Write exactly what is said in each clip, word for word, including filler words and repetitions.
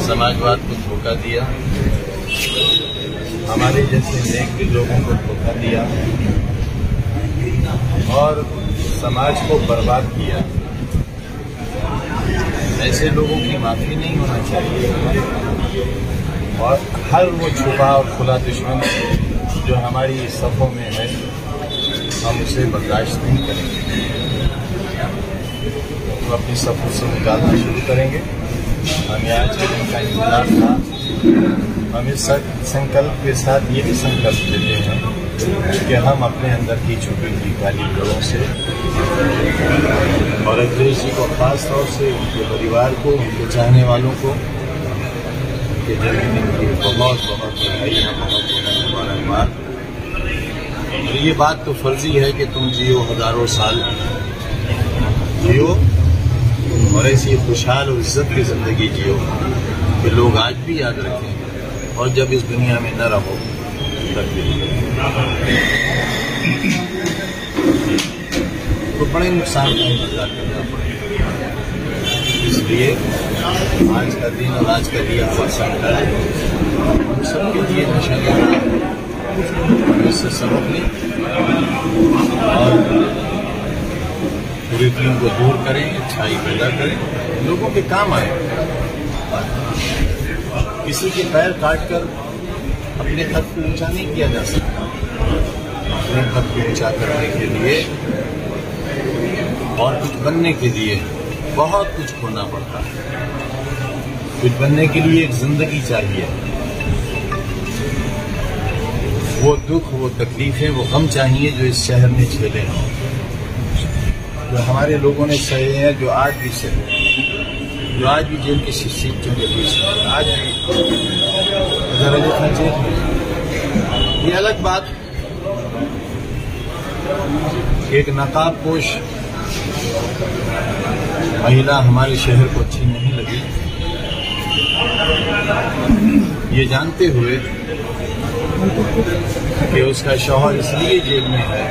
समाजवाद को धोखा दिया, हमारे जैसे नेक लोगों को धोखा दिया और समाज को बर्बाद किया। ऐसे लोगों की माफी नहीं होना चाहिए और हर वो छुपा और खुला दुश्मन जो हमारी सफ़ों में है, हम उसे बर्दाश्त नहीं करेंगे। तो अपनी सफ़ों से निकालना शुरू करेंगे। हमें आज के दिन का इंतजार था। हम इस संकल्प के साथ ये भी संकल्प लेते हैं कि हम अपने अंदर की छुपी हुई काली जड़ों से और अखिलेश जी को खास तौर से उनके परिवार को, उनके चाहने वालों को उनके जन्मदिन की बहुत बहुत बधाइयाँ, बहुत बहुत मुबारकबाद। और ये बात तो फर्जी है कि तुम जियो हजारों साल, जियो और ऐसी खुशहाल और इज्जत की जिंदगी जियो कि लोग आज भी याद रखें और जब इस दुनिया में न रहो तब भी। तो बड़े नुकसान का इंतजार करना पड़ेगा। इसलिए आज का दिन और आज का दिया हुआ संकल्प हम सबके लिए नशा इससे सबक लें और कुरीतियों को दूर करें, अच्छाई पैदा करें, लोगों के काम आए। किसी के पैर काटकर अपने हक को ऊंचा नहीं किया जा सकता। अपने हक को ऊंचा करने के लिए और कुछ बनने के लिए बहुत कुछ खोना पड़ता है। कुछ बनने के लिए एक जिंदगी चाहिए। वो दुख, वो तकलीफें, वो गम चाहिए जो इस शहर में झेले हों, जो हमारे लोगों ने सहे हैं, जो आज भी सहे, जो आज भी जेल की सीटों के बीच है, आज भी जेल में। ये अलग बात, एक नकाबपोश महिला हमारे शहर को अच्छी नहीं लगी, ये जानते हुए कि उसका शौहर इसलिए जेल में है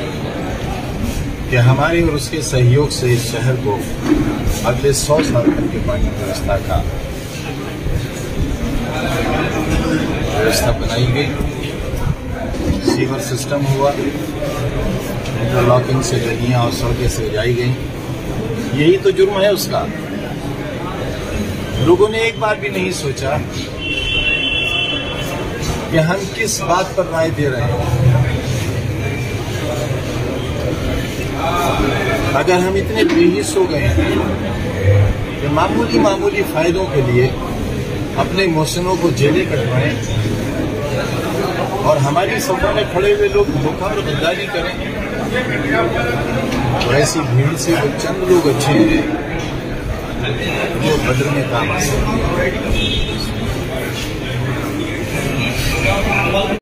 कि हमारे और उसके सहयोग से इस शहर को अगले सौ साल तक के पानी की व्यवस्था का व्यवस्था बनाई गई। सीवर सिस्टम हुआ, इंटरलॉकिंग से गलियां और सड़कें सजाई गई। यही तो जुर्म है उसका। लोगों ने एक बार भी नहीं सोचा कि हम किस बात पर राय दे रहे हैं। अगर हम इतने बेहिस हो गए हैं कि मामूली मामूली फायदों के लिए अपने मोहसिनों को जेलें कटवाएं और हमारी सभा में खड़े हुए लोग धोखा और गद्दारी करें, तो ऐसी भीड़ से वो चंद लोग अच्छे हैं जो बदर में काम आ सकते हैं।